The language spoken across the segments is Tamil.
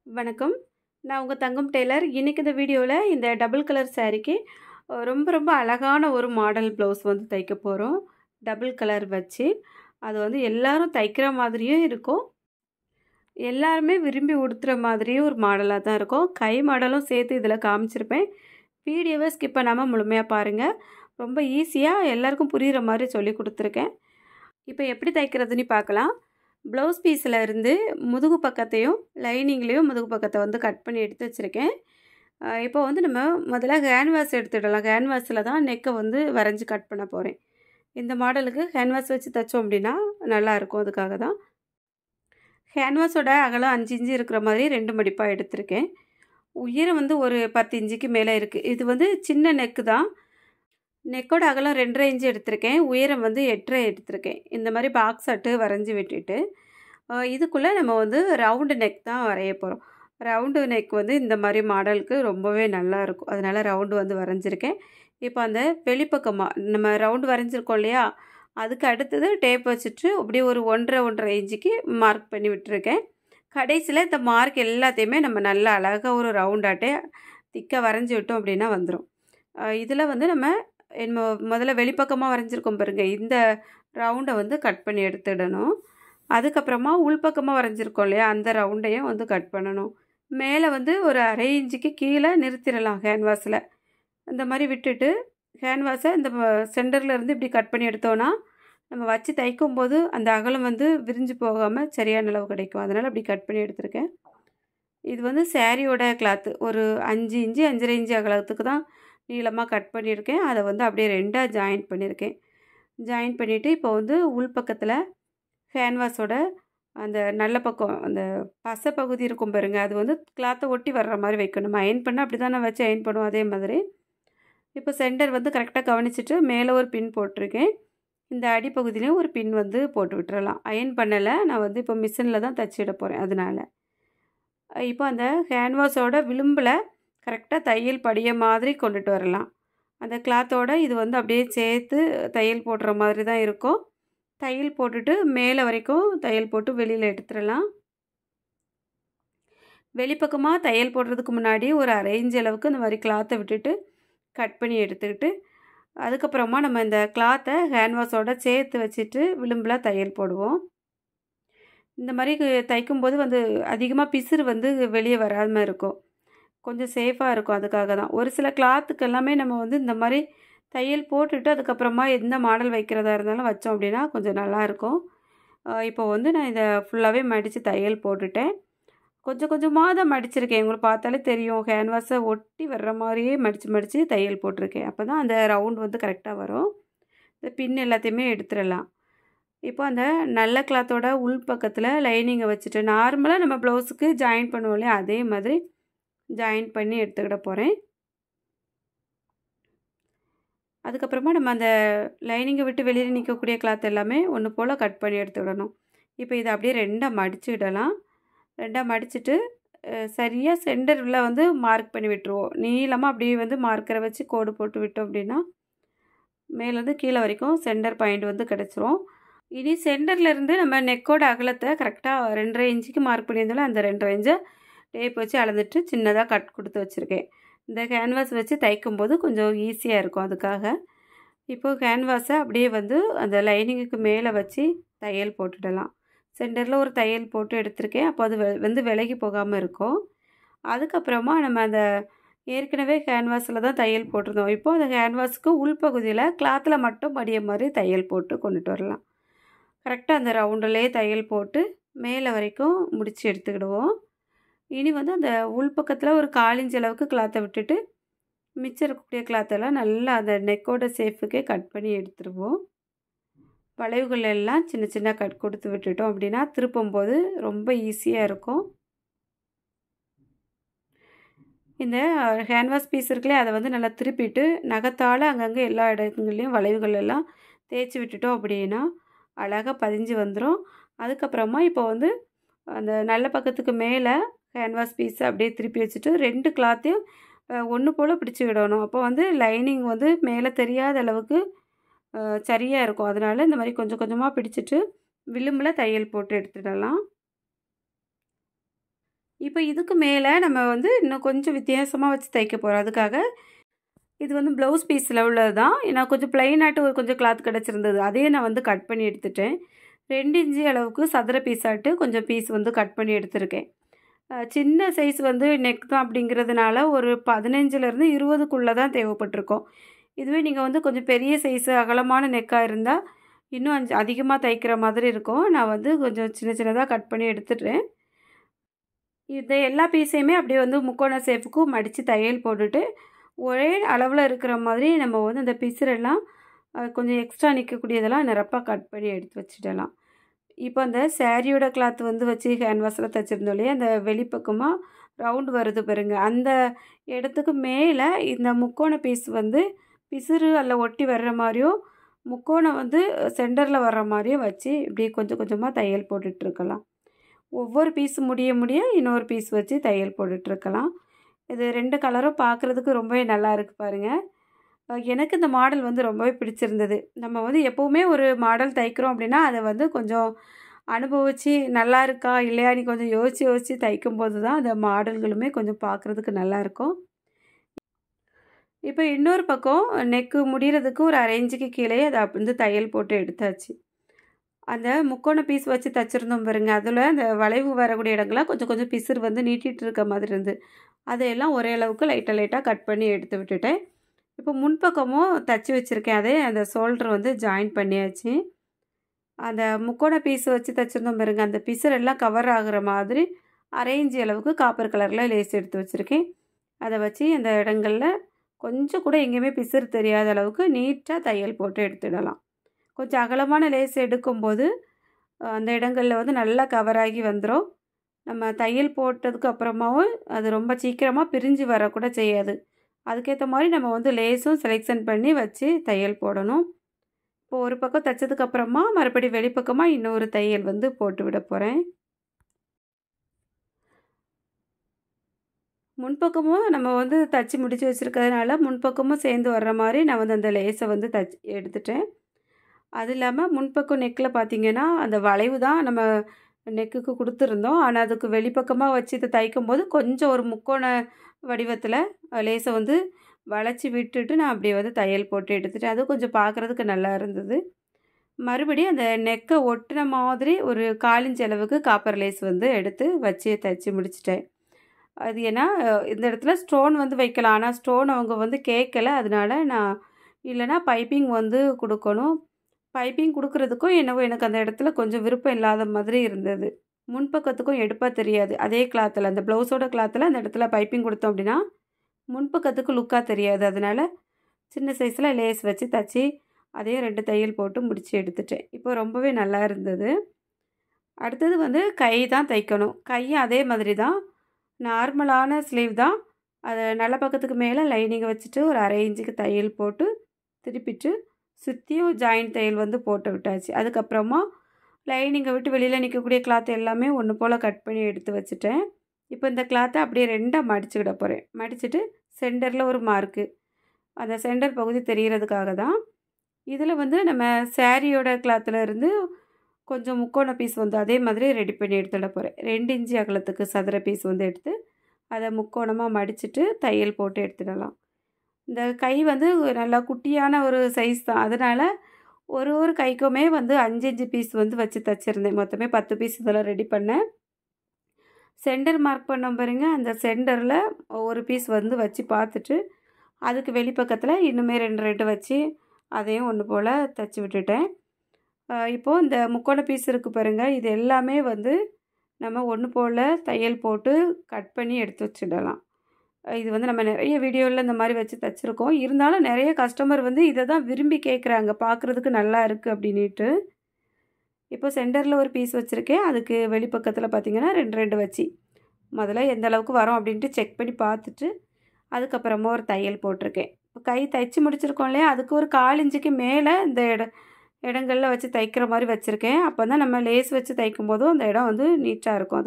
வணக்கம். நான் உங்க தங்கம் டெய்லர். இன்னைக்கு இந்த வீடியோவில் இந்த டபுள் கலர் சாரீக்கு ரொம்ப ரொம்ப அழகான ஒரு மாடல் ப்ளவுஸ் வந்து தைக்க போகிறோம். டபுள் கலர் வச்சு அது வந்து எல்லாரும் தைக்கிற மாதிரியும் இருக்கும், எல்லாருமே விரும்பி உடுத்துகிற மாதிரியும் ஒரு மாடலாக தான் இருக்கும். கை மாடலும் சேர்த்து இதில் காமிச்சிருப்பேன். வீடியோவை ஸ்கிப் பண்ணாமல் முழுமையாக பாருங்கள். ரொம்ப ஈஸியாக எல்லாருக்கும் புரிகிற மாதிரி சொல்லி கொடுத்துருக்கேன். இப்போ எப்படி தைக்கிறதுன்னு பார்க்கலாம். ப்ளவுஸ் பீஸில் இருந்து முதுகு பக்கத்தையும் லைனிங்லேயும் முதுகு பக்கத்தை வந்து கட் பண்ணி எடுத்து வச்சுருக்கேன். இப்போ வந்து நம்ம முதல்ல கேன்வாஸ் எடுத்துடலாம். கேன்வாஸில் தான் நெக்கை வந்து வரைஞ்சி கட் பண்ண போகிறேன். இந்த மாடலுக்கு கேன்வாஸ் வச்சு தைச்சோம் அப்படின்னா நல்லாயிருக்கும். அதுக்காக தான் கேன்வாஸோட அகலம் 5 இன்ச்சு இருக்கிற மாதிரி 2 மடிப்பாக எடுத்திருக்கேன். உயரம் வந்து ஒரு 10 இன்ச்சுக்கு மேலே இருக்குது. இது வந்து சின்ன நெக்கு தான். நெக்கோட அகலம் 2.5 இன்ச்சு எடுத்திருக்கேன். உயரம் வந்து 8.5 எடுத்திருக்கேன். இந்த மாதிரி பாக்ஸ் அட்டு வரைஞ்சி விட்டுட்டு இதுக்குள்ளே நம்ம வந்து ரவுண்டு நெக் தான் வரைய போகிறோம். ரவுண்டு நெக் வந்து இந்த மாதிரி மாடலுக்கு ரொம்பவே நல்லாயிருக்கும். அதனால் ரவுண்டு வந்து வரைஞ்சிருக்கேன். இப்போ அந்த வெளிப்பக்கமாக நம்ம ரவுண்டு வரைஞ்சிருக்கோம் இல்லையா, அதுக்கு அடுத்தது டேப் வச்சுட்டு அப்படியே ஒரு 1.5 இன்ச்சுக்கு மார்க் பண்ணி விட்டுருக்கேன். கடைசியில் இந்த மார்க் எல்லாத்தையுமே நம்ம நல்லா அழகாக ஒரு ரவுண்டாட்டே திக்காக வரைஞ்சி விட்டோம் அப்படின்னா வந்துடும். இதில் வந்து நம்ம முதல்ல வெளிப்பக்கமாக வரைஞ்சிருக்கோம் பாருங்கள், இந்த ரவுண்டை வந்து கட் பண்ணி எடுத்துடணும். அதுக்கப்புறமா உள்பக்கமாக வரைஞ்சிருக்கோம் இல்லையா, அந்த ரவுண்டையும் வந்து கட் பண்ணணும். மேலே வந்து ஒரு 1/2 இன்ச்சுக்கு கீழே நிறுத்திடலாம் கேன்வாஸில். இந்த மாதிரி விட்டுட்டு கேன்வாஸை இந்த சென்டரில் இருந்து இப்படி கட் பண்ணி எடுத்தோன்னா நம்ம வச்சு தைக்கும்போது அந்த அகலம் வந்து விரிஞ்சு போகாமல் சரியான அளவு கிடைக்கும். அதனால் அப்படி கட் பண்ணி எடுத்திருக்கேன். இது வந்து சாரியோட கிளாத்து ஒரு 5 இன்ச்சு 5.5 இன்ச்சு அகலத்துக்கு தான் நீளமாக கட் பண்ணியிருக்கேன். அதை வந்து அப்படியே 2ஆக ஜாயின் பண்ணியிருக்கேன். ஜாயின் பண்ணிவிட்டு இப்போ வந்து உள்பக்கத்தில் கேன்வாஸோட அந்த நல்ல பக்கம் அந்த பசை பகுதி இருக்கும் பாருங்கள், அது வந்து கிளாத்தை ஒட்டி வர்ற மாதிரி வைக்கணும். நம்ம அயன் பண்ணால் அப்படி தான் நான் வச்சு அயன் பண்ணுவோம். அதே மாதிரி இப்போ சென்டர் வந்து கரெக்டாக கவனிச்சுட்டு மேலே ஒரு பின் போட்டிருக்கேன். இந்த அடிப்பகுதியிலையும் ஒரு பின் வந்து போட்டு விட்டுறலாம். அயன் பண்ணலை, நான் வந்து இப்போ மிஷினில் தான் தச்சிட போகிறேன். அதனால் இப்போ அந்த கேன்வாஸோட விளிம்பில் கரெக்டாக தையல் படிய மாதிரி கொண்டுட்டு வரலாம். அந்த கிளாத்தோட இது வந்து அப்படியே சேர்த்து தையல் போடுற மாதிரி தான் இருக்கும். தையல் போட்டுட்டு மேலே வரைக்கும் தையல் போட்டு வெளியில் எடுத்துடலாம். வெளிப்பக்கமாக தையல் போடுறதுக்கு முன்னாடி ஒரு 1/2 இன்ச் அளவுக்கு இந்த மாதிரி கிளாத்தை விட்டுட்டு கட் பண்ணி எடுத்துக்கிட்டு அதுக்கப்புறமா நம்ம இந்த கிளாத்தை கேன்வாஸோட சேர்த்து வச்சுட்டு விளிம்பில் தையல் போடுவோம். இந்த மாதிரி தைக்கும்போது வந்து அதிகமாக பிசுறு வந்து வெளியே வராமல் இருக்கும், கொஞ்சம் சேஃபாக இருக்கும். அதுக்காக தான் ஒரு சில கிளாத்துக்கு எல்லாமே நம்ம வந்து இந்த மாதிரி தையல் போட்டுட்டு அதுக்கப்புறமா எந்த மாடல் வைக்கிறதா இருந்தாலும் வச்சோம் அப்படின்னா கொஞ்சம் நல்லாயிருக்கும். இப்போ வந்து நான் இதை ஃபுல்லாகவே மடித்து தையல் போட்டுட்டேன். கொஞ்சம் கொஞ்சமாக தான் மடிச்சிருக்கேன். உங்களுக்கு பார்த்தாலே தெரியும், கேன்வாஸை ஒட்டி வர்ற மாதிரியே மடித்து தையல் போட்டிருக்கேன். அப்போ தான் அந்த ரவுண்ட் வந்து கரெக்டாக வரும். இந்த பின் எல்லாத்தையுமே எடுத்துடலாம். இப்போ அந்த நல்ல கிளாத்தோட உள் பக்கத்தில் லைனிங்கை வச்சுட்டு நார்மலாக நம்ம ப்ளவுஸுக்கு ஜாயின் பண்ணுவோம் இல்லையா, அதே மாதிரி ஜாயின் பண்ணி எடுத்துக்கிட போகிறேன். அதுக்கப்புறமா நம்ம அந்த லைனிங்கை விட்டு வெளியில் நிற்கக்கூடிய கிளாத் எல்லாமே ஒன்று போல் கட் பண்ணி எடுத்துவிடணும். இப்போ இதை அப்படியே 2ஆக மடிச்சுக்கிடலாம். 2ஆக மடிச்சுட்டு சரியாக சென்டரில் வந்து மார்க் பண்ணி விட்டுருவோம். நீளமாக அப்படியே வந்து மார்க்கரை வச்சு கோடு போட்டு விட்டோம் அப்படின்னா மேலேருந்து கீழே வரைக்கும் சென்டர் பாயிண்ட் வந்து கிடச்சிரும். இனி சென்டர்லேருந்து நம்ம நெக்கோட அகலத்தை கரெக்டாக 2.5 இன்ச்சுக்கு மார்க் பண்ணியிருந்தாலும் அந்த 2.5 இன்ச்சை டேப் வச்சு அளந்துட்டு சின்னதாக கட் கொடுத்து வச்சுருக்கேன். இந்த கேன்வாஸ் வச்சு தைக்கும்போது கொஞ்சம் ஈஸியாக இருக்கும். அதுக்காக இப்போது கேன்வாஸை அப்படியே வந்து அந்த லைனிங்குக்கு மேலே வச்சு தையல் போட்டுடலாம். சென்டரில் ஒரு தையல் போட்டு எடுத்திருக்கேன். அப்போ அது வந்து விலகி போகாமல் இருக்கும். அதுக்கப்புறமா நம்ம அந்த ஏற்கனவே கேன்வாஸில் தான் தையல் போட்டிருந்தோம். இப்போது அந்த கேன்வாஸுக்கு உள்பகுதியில் கிளாத்தில் மட்டும் படிய மாதிரி தையல் போட்டு கொண்டுட்டு வரலாம். கரெக்டாக அந்த ரவுண்டுலேயே தையல் போட்டு மேலே வரைக்கும் முடித்து எடுத்துக்கிடுவோம். இனி வந்து அந்த உள்பக்கத்தில் ஒரு 1/4 இன்ச் அளவுக்கு கிளாத்தை விட்டுட்டு மிச்சம் இருக்கக்கூடிய கிளாத்தெல்லாம் நல்லா அந்த நெக்கோட சேஃபுக்கே கட் பண்ணி எடுத்துருவோம். வளைவுகள் எல்லாம் சின்ன சின்ன கட் கொடுத்து விட்டுட்டோம் அப்படின்னா திருப்பும்போது ரொம்ப ஈஸியாக இருக்கும். இந்த கேன்வாஸ் பீஸ் இருக்குல்லையே, அதை வந்து நல்லா திருப்பிட்டு நகத்தால் அங்கங்கே எல்லா இடங்கள்லையும் வளைவுகள் எல்லாம் தேய்ச்சி விட்டுட்டோம் அப்படின்னா அழகாக பதிஞ்சு வந்துடும். அதுக்கப்புறமா இப்போ வந்து அந்த நல்ல பக்கத்துக்கு மேலே கேன்வாஸ் பீஸை அப்படியே திருப்பி வச்சுட்டு 2 கிளாத்தையும் ஒன்று போல் பிடிச்சி விடணும். அப்போ வந்து லைனிங் வந்து மேலே தெரியாத அளவுக்கு சரியாக இருக்கும். அதனால் இந்த மாதிரி கொஞ்சம் கொஞ்சமாக பிடிச்சிட்டு விளிம்பில் தையல் போட்டு எடுத்துடலாம். இப்போ இதுக்கு மேலே நம்ம வந்து இன்னும் கொஞ்சம் வித்தியாசமாக வச்சு தைக்க போகிறோம். அதுக்காக இது வந்து ப்ளவுஸ் பீஸில் உள்ளது தான். நான் கொஞ்சம் ப்ளைனாட்டு ஒரு கொஞ்சம் கிளாத் கிடச்சிருந்தது. அதையே நான் வந்து கட் பண்ணி எடுத்துட்டேன். 2 இன்ச்சு அளவுக்கு சதுர பீஸாட்டு கொஞ்சம் பீஸ் வந்து கட் பண்ணி எடுத்திருக்கேன். சின்ன சைஸ் வந்து நெக் தான் அப்படிங்கிறதுனால ஒரு 15லேருந்து 20க்குள்ளே தான் தேவைப்பட்டிருக்கும். இதுவே நீங்கள் வந்து கொஞ்சம் பெரிய சைஸு அகலமான நெக்காக இருந்தால் இன்னும் அதிகமாக தைக்கிற மாதிரி இருக்கும். நான் வந்து கொஞ்சம் சின்ன சின்னதாக கட் பண்ணி எடுத்துட்டேன். இந்த எல்லா பீஸையுமே அப்படியே வந்து முக்கோண ஷேப்புக்கு மடித்து தையல் போட்டுட்டு ஒரே அளவில் இருக்கிற மாதிரி நம்ம வந்து அந்த பிசுரெல்லாம் கொஞ்சம் எக்ஸ்ட்ரா நிற்கக்கூடியதெல்லாம் நிரப்பாக கட் பண்ணி எடுத்து வச்சுடலாம். இப்போ அந்த சாரியோட கிளாத் வந்து வச்சு கேன்வாஸில் தைச்சிருந்தோம் இல்லையா, அந்த வெளிப்பக்கமாக ரவுண்டு வருது பாருங்க, அந்த இடத்துக்கு மேலே இந்த முக்கோண பீஸ் வந்து பிசுறு அதில் ஒட்டி வர்ற மாதிரியோ முக்கோணம் வந்து சென்டரில் வர்ற மாதிரியோ வச்சு இப்படி கொஞ்சம் கொஞ்சமாக தையல் போட்டுட்ருக்கலாம். ஒவ்வொரு பீஸ் முடிய முடிய இன்னொரு பீஸ் வச்சு தையல் போட்டுட்ருக்கலாம். இது 2 கலரும் பார்க்குறதுக்கு ரொம்பவே நல்லா இருக்குது பாருங்கள். எனக்கு இந்த மாடல் வந்து ரொம்பவே பிடிச்சிருந்தது. நம்ம வந்து எப்போவுமே ஒரு மாடல் தைக்கிறோம் அப்படின்னா அதை வந்து கொஞ்சம் அனுபவித்து நல்லா இருக்கா இல்லையான்னு கொஞ்சம் யோசித்து யோசித்து தைக்கும்போது தான் அந்த மாடல்களுமே கொஞ்சம் பார்க்குறதுக்கு நல்லாயிருக்கும். இப்போ இன்னொரு பக்கம் நெக்கு முடிகிறதுக்கு ஒரு 1/2 இன்ச்சுக்கு கீழே அதை வந்து தையல் போட்டு எடுத்தாச்சு. அந்த முக்கோண பீஸ் வச்சு தைச்சிருந்தோம் பாருங்க, அதில் அந்த வளைவு வரக்கூடிய இடங்கள்லாம் கொஞ்சம் கொஞ்சம் பிசுறு வந்து நீட்டிகிட்டு இருக்க மாதிரி இருந்து அதையெல்லாம் ஒரே அளவுக்கு லைட்டாக கட் பண்ணி எடுத்து விட்டுட்டேன். இப்போ முன்பக்கமும் தைச்சி வச்சுருக்கேன். அதே அந்த ஷோல்டர் வந்து ஜாயின் பண்ணியாச்சு. அந்த முக்கோண பீஸ் வச்சு தைச்சிருந்தோம் பாருங்க, அந்த பிசுரெல்லாம் கவர் ஆகுற மாதிரி 1/2 இன்ச்சு அளவுக்கு காப்பர் கலரில் லேஸ் எடுத்து வச்சுருக்கேன். அதை வச்சு அந்த இடங்களில் கொஞ்சம் கூட எங்கேயுமே பிசுறு தெரியாத அளவுக்கு நீட்டாக தையல் போட்டு எடுத்துடலாம். கொஞ்சம் அகலமான லேஸ் எடுக்கும்போது அந்த இடங்களில் வந்து நல்லா கவராகி வந்துடும். நம்ம தையல் போட்டதுக்கு அப்புறமாவும் அது ரொம்ப சீக்கிரமாக பிரிஞ்சு வரக்கூட செய்யாது. அதுக்கேற்ற மாதிரி நம்ம வந்து லேஸும் செலெக்ஷன் பண்ணி வச்சு தையல் போடணும். இப்போ ஒரு பக்கம் தைச்சதுக்கப்புறமா மறுபடியும் வெளிப்பக்கமாக இன்னொரு தையல் வந்து போட்டு விட போகிறேன். முன்பக்கமும் நம்ம வந்து தச்சு முடித்து வச்சுருக்கிறதுனால முன்பக்கமும் சேர்ந்து வர்ற மாதிரி நான் வந்து அந்த லேஸை வந்து தச்சு எடுத்துட்டேன். அது இல்லாமல் முன்பக்கம் நெக்கில் பார்த்திங்கன்னா அந்த வளைவு தான் நம்ம நெக்குக்கு கொடுத்துருந்தோம். ஆனால் அதுக்கு வெளிப்பக்கமாக வச்சு இதை தைக்கும்போது கொஞ்சம் ஒரு முக்கோண வடிவத்தில் லேஸை வந்து வளைச்சி விட்டுட்டு நான் அப்படியே வந்து தையல் போட்டு எடுத்துட்டேன். அது கொஞ்சம் பார்க்குறதுக்கு நல்லா இருந்தது. மறுபடியும் அந்த நெக்கை ஒட்டின மாதிரி ஒரு 1/4 இன்ச் அளவுக்கு காப்பர் லேஸ் வந்து எடுத்து வச்சு தைச்சி முடிச்சிட்டேன். அது ஏன்னா இந்த இடத்துல ஸ்டோன் வந்து வைக்கலாம், ஆனால் ஸ்டோன் அவங்க வந்து கேட்கல. அதனால நான் இல்லைனா பைப்பிங் வந்து கொடுக்கணும். பைப்பிங் கொடுக்குறதுக்கும் என்னவோ எனக்கு அந்த இடத்துல கொஞ்சம் விருப்பம் இல்லாத மாதிரி இருந்தது. முன்பக்கத்துக்கும் எடுப்பாக தெரியாது. அதே கிளாத்தில் அந்த ப்ளவுஸோட கிளாத்தில் அந்த இடத்துல பைப்பிங் கொடுத்தோம் அப்படின்னா முன்பக்கத்துக்கு லுக்காக தெரியாது. அதனால் சின்ன சைஸில் லேஸ் வச்சு தைச்சி அதே 2 தையல் போட்டு முடித்து எடுத்துட்டேன். இப்போ ரொம்பவே நல்லா இருந்தது. அடுத்தது வந்து கை தான் தைக்கணும். கையும் அதே மாதிரி தான், நார்மலான ஸ்லீவ் தான். அதை நல்ல பக்கத்துக்கு மேலே லைனிங்கை வச்சுட்டு ஒரு 1/2 இன்ச்சுக்கு தையல் போட்டு திருப்பிட்டு சுற்றியும் ஜாயிண்ட் தையல் வந்து போட்டு விட்டாச்சு. அதுக்கப்புறமா லைனிங்கை விட்டு வெளியில் நிற்கக்கூடிய கிளாத் எல்லாமே ஒன்று போல் கட் பண்ணி எடுத்து வச்சுட்டேன். இப்போ இந்த கிளாத்தை அப்படியே 2ஆக மடிச்சுக்கிட போகிறேன். மடிச்சுட்டு சென்டரில் ஒரு மார்க்கு, அந்த சென்டர் பகுதி தெரிகிறதுக்காக தான். இதில் வந்து நம்ம சாரியோட கிளாத்தில் இருந்து கொஞ்சம் முக்கோண பீஸ் வந்து அதே மாதிரி ரெடி பண்ணி எடுத்துட போகிறேன். 2 இன்ச்சு அகலத்துக்கு சதுர பீஸ் வந்து எடுத்து அதை முக்கோணமாக மடிச்சுட்டு தையல் போட்டு எடுத்துடலாம். இந்த கை வந்து நல்லா குட்டியான ஒரு சைஸ் தான். அதனால் ஒரு கைக்குமே வந்து 5 இன்ச்சு பீஸ் வந்து வச்சு தைச்சிருந்தேன். மொத்தமே 10 பீஸ் இதெல்லாம் ரெடி பண்ணேன். சென்டர் மார்க் பண்ணோம் பாருங்க, அந்த சென்டரில் ஒரு பீஸ் வந்து வச்சு பார்த்துட்டு அதுக்கு வெளிப்பக்கத்தில் இன்னுமே 2 வச்சு அதையும் ஒன்று போல் தைச்சி விட்டுட்டேன். இப்போது இந்த முக்கோண பீஸ் இருக்குது பாருங்கள், இது எல்லாமே வந்து நம்ம ஒன்று போல் தையல் போட்டு கட் பண்ணி எடுத்து வச்சிடலாம். இது வந்து நம்ம நிறைய வீடியோவில் இந்த மாதிரி வச்சு தைச்சிருக்கோம். இருந்தாலும் நிறைய கஸ்டமர் வந்து இதை தான் விரும்பி கேட்குறாங்க, பார்க்குறதுக்கு நல்லா இருக்குது அப்படின்ட்டு. இப்போ சென்டரில் ஒரு பீஸ் வச்சுருக்கேன். அதுக்கு வெளிப்பக்கத்தில் பார்த்திங்கன்னா 2 வச்சு முதல்ல எந்த அளவுக்கு வரும் அப்படின்ட்டு செக் பண்ணி பார்த்துட்டு அதுக்கப்புறமா ஒரு தையல் போட்டிருக்கேன். இப்போ கை தைச்சி முடிச்சிருக்கோம் இல்லையா, அதுக்கு ஒரு 1/4 இன்ச்சுக்கு மேலே இந்த இடங்களில் வச்சு தைக்கிற மாதிரி வச்சுருக்கேன். அப்போ தான் நம்ம லேஸ் வச்சு தைக்கும் போதும் அந்த இடம் வந்து நீட்டாக இருக்கும்.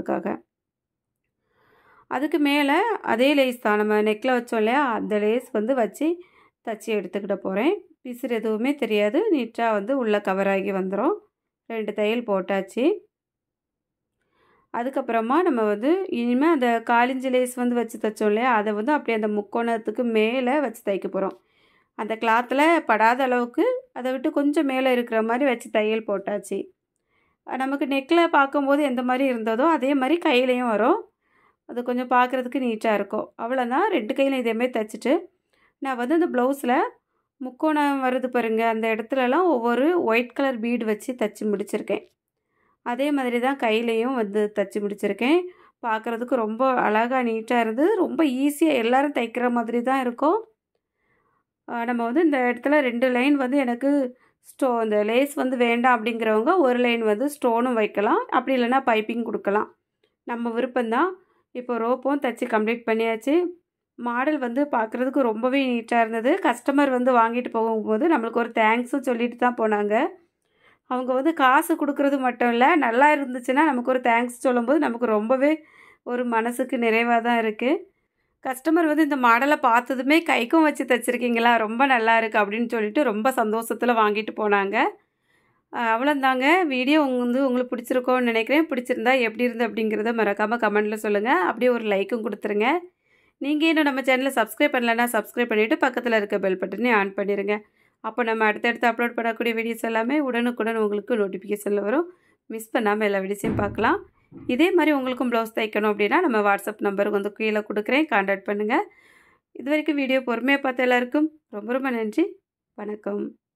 அதுக்கு மேலே அதே லேஸ் தான் நம்ம நெக்கில் வச்சோம் இல்லையா, அந்த லேஸ் வந்து வச்சு தைச்சி எடுத்துக்கிட்ட போகிறேன். பிசுறு எதுவுமே தெரியாது, நீட்டாக வந்து உள்ளே கவர் ஆகி வந்துடும். 2 தையல் போட்டாச்சு. அதுக்கப்புறமா நம்ம வந்து இனிமேல் அந்த காலிஞ்சி லேஸ் வந்து வச்சு தைச்சோம் இல்லையா, அதை வந்து அப்படியே அந்த முக்கோணத்துக்கு மேலே வச்சு தைக்க போகிறோம். அந்த கிளாத்தில் படாத அளவுக்கு அதை விட்டு கொஞ்சம் மேலே இருக்கிற மாதிரி வச்சு தையல் போட்டாச்சு. நமக்கு நெக்கில் பார்க்கும்போது எந்த மாதிரி இருந்ததோ அதே மாதிரி கையிலையும் வரும். அது கொஞ்சம் பார்க்குறதுக்கு நீட்டாக இருக்கும். அவ்வளோதான். 2 கையிலும் இதேமாரி தைச்சிட்டு நான் வந்து அந்த ப்ளவுஸில் முக்கோணம் வருது பாருங்க, அந்த இடத்துலலாம் ஒவ்வொரு ஒயிட் கலர் பீடு வச்சு தைச்சி முடிச்சிருக்கேன். அதே மாதிரி தான் கையிலையும் வந்து தைச்சி முடிச்சிருக்கேன். பார்க்குறதுக்கு ரொம்ப அழகாக நீட்டாக இருந்தது. ரொம்ப ஈஸியாக எல்லோரும் தைக்கிற மாதிரி தான் இருக்கும். நம்ம வந்து இந்த இடத்துல 2 லைன் வந்து எனக்கு இந்த லேஸ் வந்து வேண்டாம் அப்படிங்கிறவங்க 1 லைன் வந்து ஸ்டோனும் வைக்கலாம். அப்படி இல்லைன்னா பைப்பிங் கொடுக்கலாம். நம்ம விருப்பம்தான். இப்போ ரோப்பும் தைச்சி கம்ப்ளீட் பண்ணியாச்சு. மாடல் வந்து பார்க்குறதுக்கு ரொம்பவே நீட்டாக இருந்தது. கஸ்டமர் வந்து வாங்கிட்டு போகும்போது நம்மளுக்கு ஒரு தேங்க்ஸும் சொல்லிட்டு தான் போனாங்க. அவங்க வந்து காசு கொடுக்குறது மட்டும் இல்லை, நல்லா இருந்துச்சுன்னா நமக்கு ஒரு தேங்க்ஸ் சொல்லும்போது நமக்கு ரொம்பவே ஒரு மனசுக்கு நிறைவாக தான் இருக்குது. கஸ்டமர் வந்து இந்த மாடலை பார்த்ததுமே கைக்கும் வச்சு தைச்சிருக்கீங்களா, ரொம்ப நல்லா இருக்குது அப்படின்னு சொல்லிட்டு ரொம்ப சந்தோஷத்தில் வாங்கிட்டு போனாங்க. அவ்வளோந்தாங்க. வீடியோ வந்து உங்களுக்கு பிடிச்சிருக்கோன்னு நினைக்கிறேன். பிடிச்சிருந்தா எப்படி இருந்து அப்படிங்கிறத மறக்காமல் கமெண்ட்டில் சொல்லுங்கள். அப்படியே ஒரு லைக்கும் கொடுத்துருங்க. நீங்கள் இன்னும் நம்ம சேனலை சப்ஸ்கிரைப் பண்ணலைன்னா சப்ஸ்கிரைப் பண்ணிவிட்டு பக்கத்தில் இருக்க பெல் பட்டனை ஆன் பண்ணிடுங்க. அப்போ நம்ம அடுத்தடுத்து அப்லோட் பண்ணக்கூடிய வீடியோஸ் எல்லாமே உடனுக்குடன் உங்களுக்கு நோட்டிஃபிகேஷனில் வரும். மிஸ் பண்ணாமல் எல்லா வீடியோஸையும் பார்க்கலாம். இதே மாதிரி உங்களுக்கும் ப்ளவுஸ் தைக்கணும் அப்படின்னா நம்ம வாட்ஸ்அப் நம்பருக்கு வந்து கீழே கொடுக்குறேன், கான்டாக்ட் பண்ணுங்கள். இது வரைக்கும் வீடியோ பொறுமையாக பார்த்த எல்லாருக்கும் ரொம்ப ரொம்ப நன்றி. வணக்கம்.